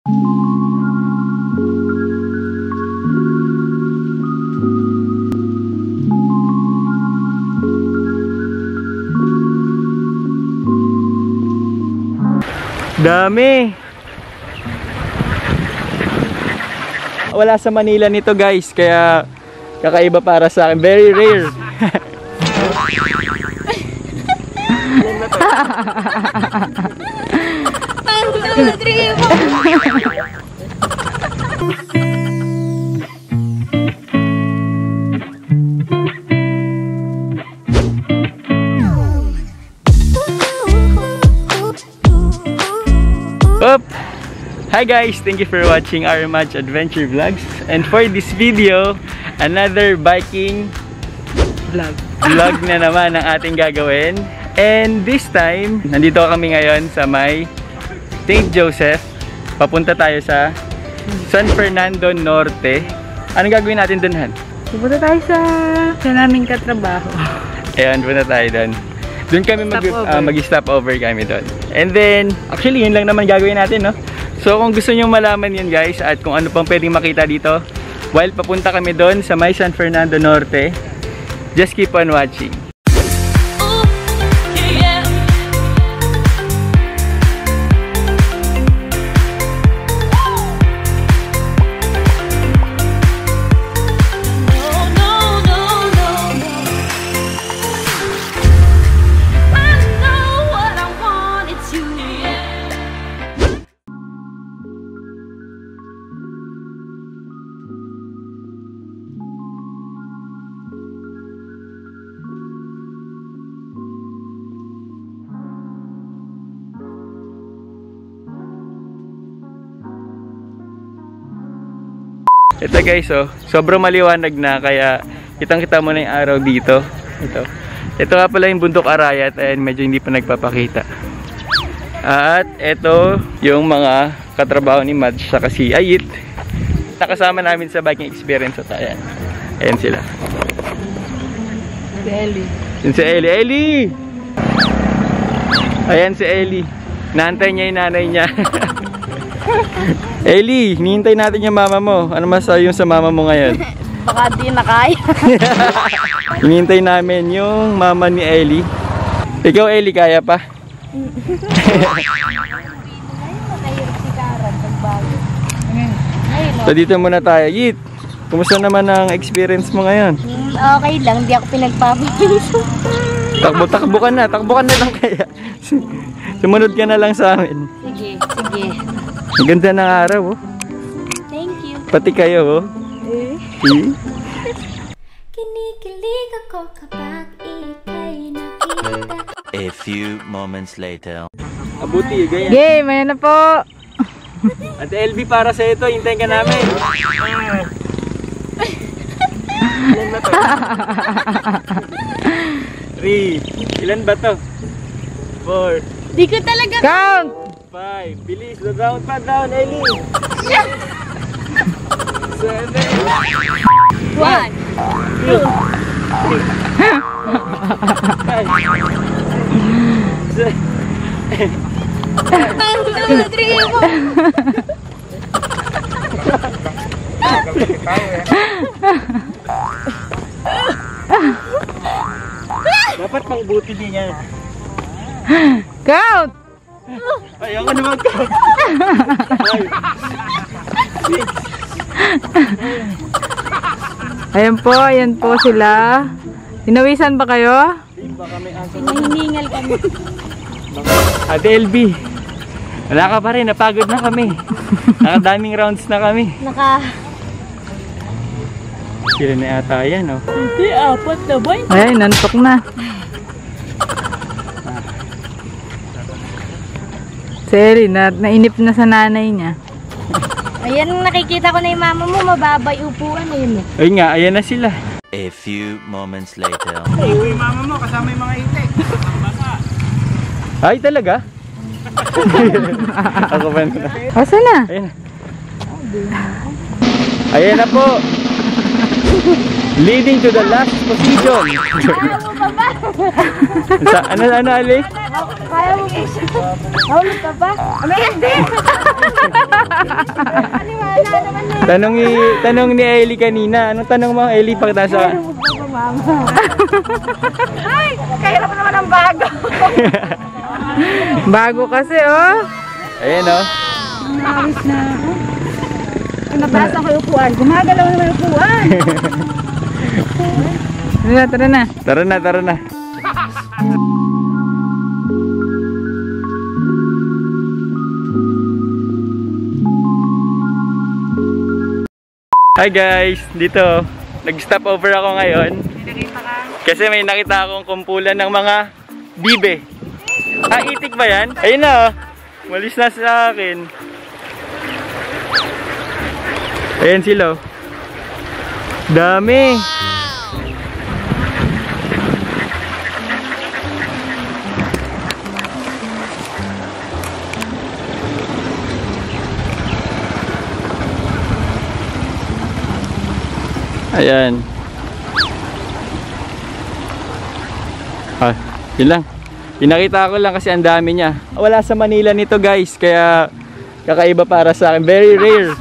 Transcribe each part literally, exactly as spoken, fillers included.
Dami. Wala sa Manila nito guys, kaya kakaiba para sa akin. Very rare. Up. Hi guys, thank you for watching our Match Adventure Vlogs. And for this video, another biking vlog vlog na naman ang ating gagawin. And this time, nandito kami ngayon sa may Saint Joseph. Papunta tayo sa San Fernando Norte. Anong gagawin natin dun, Han? Pupunta tayo sa sa naming katrabaho. Ayan, punta tayo dun. Doon kami mag, uh, mag-stop over kami doon. And then, actually yun lang naman gagawin natin, no? So kung gusto nyo malaman yun guys, at kung ano pang pwedeng makita dito while papunta kami doon sa may San Fernando Norte, just keep on watching. Ito guys, oh, sobrang maliwanag na kaya kitang-kita mo na yung araw dito. Ito. Ito nga pala yung Bundok Arayat, and medyo hindi pa nagpapakita. At ito yung mga katrabaho ni Mads sa si Ayit. Nakasama namin sa biking experience at ayan. Ayan sila. Si Ellie. Yun si Ellie. Ellie! Ayan si Ellie. Naantay niya yung nanay niya. Ellie, hinihintay natin yung mama mo. Ano masasabi yung sa mama mo ngayon? Baka di na kaya. Hinihintay namin yung mama ni Ellie. Ikaw Ellie, kaya pa? So dito muna tayo. Yit, kumusta naman ang experience mo ngayon? Okay lang, di ako pinagpapawisan. Takbo-takbo ka na, takbo ka na lang kaya. Sumunod ka na lang sa amin. Sige, sige. Ang ganda ng araw, oh. Thank you. Pati kayo, oh. Eh? Eh? Kinikilig ako kapag ika'y nakita. A few moments later. Abuti, ganyan. Game, ayan na po. Ate L B, para sa ito, hintayin ka namin. Ilan ba to? Three. Ilan ba to? Four. Di ko talaga count. Five. Bilis, down pa, down, Ellie. Seven. One. Two. Three. Five. Seven. One, two, three, four. Dapat pang buti din yan. Count. Ayaw ko naman count. Six. Ayan po, ayan po sila. Inawisan ba kayo? Baka may aso. Hinihingal kami. Ate L B, wala ka pa rin, napagod na kami. Nakadaming rounds na kami. Naka... Sila na yata yan, oh. Hindi, apat na ba? Ay, nantok na. Seri, na, nainip na sa nanay niya. Ayan, nakikita ko na yung mama mo, mababay upuan eh. Ayun nga, ayan na sila. A few moments later. Hey, yung mama mo, kasama yung mga itik. Ay, talaga? Ako ba na? Asa na? Ayan na. Ayan na po. Leading to the last position. pa ba? Sa, ano, ano, Ali? Kaya mo ba siya? Mahulog ka ba? Ama, hindi! Paniwala naman na. Tanong ni, tanong ni Ellie kanina. Anong tanong mo, Ellie, pagkatasa ka? Ay, kahirap naman ang bago. Bago kasi, oh. Ayan, oh. Nakawis na ako. Nabasa ko yung upuan. Gumagalaw naman yung upuan. Tara na, tara na. Tara na, tara na. Hi guys, dito nag-stop over ako ngayon kasi may nakita akong kumpulan ng mga bibe. Ah, itik ba yan? Ayun na, oh. Malis na sa akin. Ayan sila, oh. Dami. Ayan. Ah, yun lang. Pinakita ko lang kasi ang dami niya. Wala sa Manila nito guys, kaya kakaiba para sa akin. Very rare.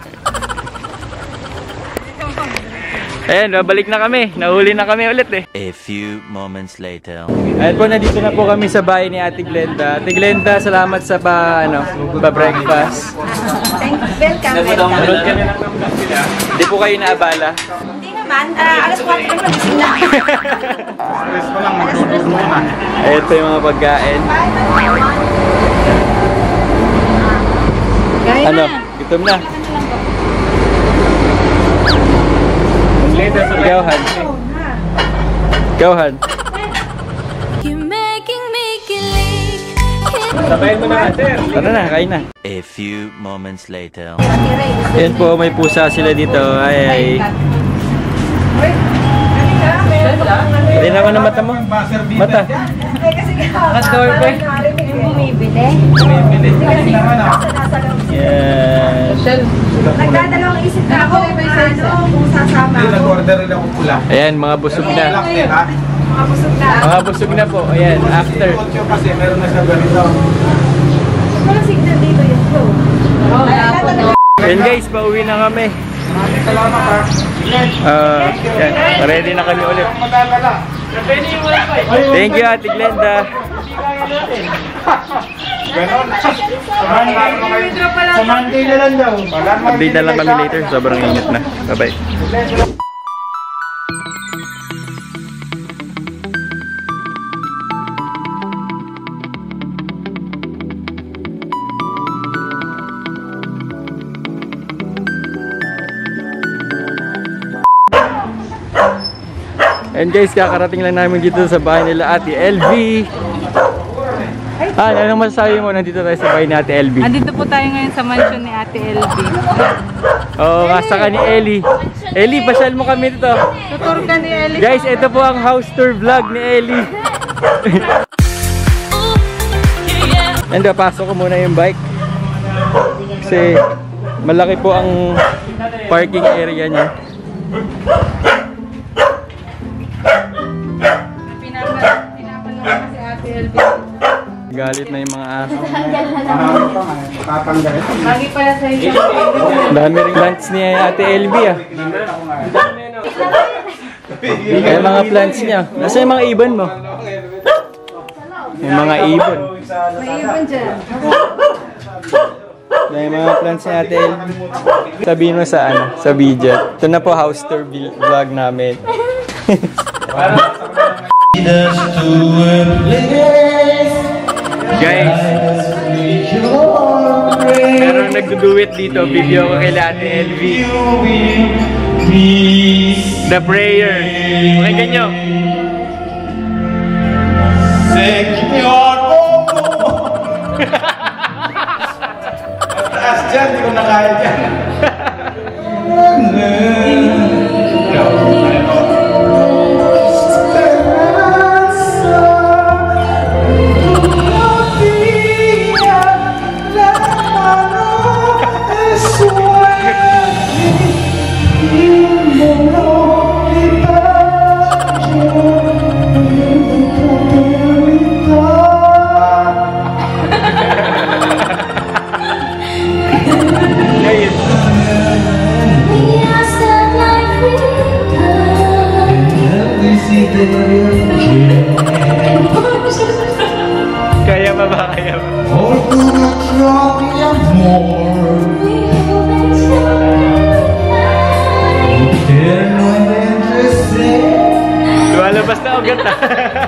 Ayan, babalik na kami. Nahuli na kami ulit eh. A few moments later. Ayan po, nandito na po kami sa bahay ni Ate Glenda. Ate Glenda, salamat sa pa, ano, pa-breakfast. Welcome, welcome. Nanood ka na lang ng vlog nila. Hindi po kayo naabala. Hindi naman, uh, alas kwatro pa magising na. Ayan po yung mga pagkain. Ano? Gutom na. Ikaw, Han. Ikaw, Han. You're making me kilig. Sabayin mo na, sir. Tara na, kain na. A few moments later. Ayan po, may pusa sila dito. Ay, ay. Hindi naman na mata mo. Mata. Nakastawar pa eh. Bumibili. Bumibili. Yes. Nagdadalawang isip na ako kung ano, kung sasama ako. Nag-order rin ako pula. Ayan, mga busog na. Mga busog na. Mga busog na po. Ayan, after. Kasi meron na siya ganito. Walang signal dito yung flow. Ayan guys, pauwi na kami. Salamat ha. Uh, yan, ready na kami ulit. Thank you, Ate Glenda. Ganon. Sa Monday na lang daw. Update na lang kami later. Sobrang init na. Bye-bye. And guys, kakarating lang namin dito sa bahay nila Ate L V. Ah, anong masasabi mo? Nandito tayo sa bahay ni Ate L V. Andito po tayo ngayon sa mansion ni Ate L B. Oo, nga saka ni Ellie. Ellie, pasyal mo kami dito. Tutur ka ni Ellie. Guys, ito po ang house tour vlog ni Ellie. And pasok ko muna yung bike. Kasi malaki po ang parking area niya. Pinapanong kasi Ate L B. Galit na yung mga aso. Tatanggalin. Lagi pala sa iyo. Dami ring plants ni Ate L B ah. May mga plants niya. Nasa yung mga ibon mo? May mga ibon. May ibon dyan. May mga plants ni Ate L B. Sabihin mo sa ano? Sa video. Ito na po house tour vlog namin. Guys, merong nagduduet dito. Video ko kay Ate L V. The prayer. Pakinggan nyo. Señor, taas dyan, di ko na kaya dyan. Kaya pa ba? Kaya pa? Lumalabas na ugat ah.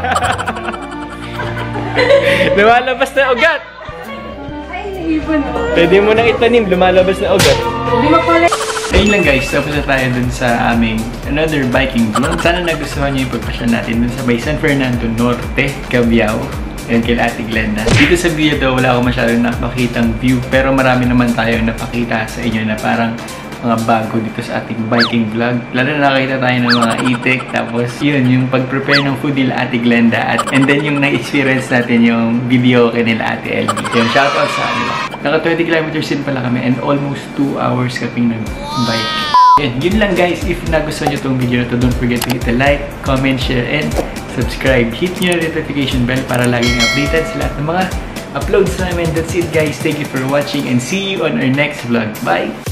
Lumalabas na ugat. Ay, naipon ko. Pwede mo nang itanim, lumalabas na ugat. Hindi mo pala. Ayun lang guys, tapos na tayo dun sa aming another biking vlog. Sana nagustuhan nyo yung pagpasya natin dun sa Bay San Fernando Norte, Cabiao. Yan kay Ate Glenda. Dito sa video daw wala ako masyadong napakitang view, pero marami naman tayong napakita sa inyo na parang mga bago dito sa ating biking vlog. Lalo na nakakita tayo ng mga itik, tapos yun, yung pag-prepare ng food nila Ate Glenda, at and then yung na-experience natin yung video kay nila Ate L B. Yun, shoutout sa kanila. Naka twenty kilometers din pala kami and almost two hours kaming nag-bike. Yun, yun lang guys. If nagustuhan nyo itong video na to, don't forget to hit the like, comment, share, and subscribe. Hit nyo na notification bell para laging updated sa lahat ng mga uploads namin. That's it guys. Thank you for watching and see you on our next vlog. Bye!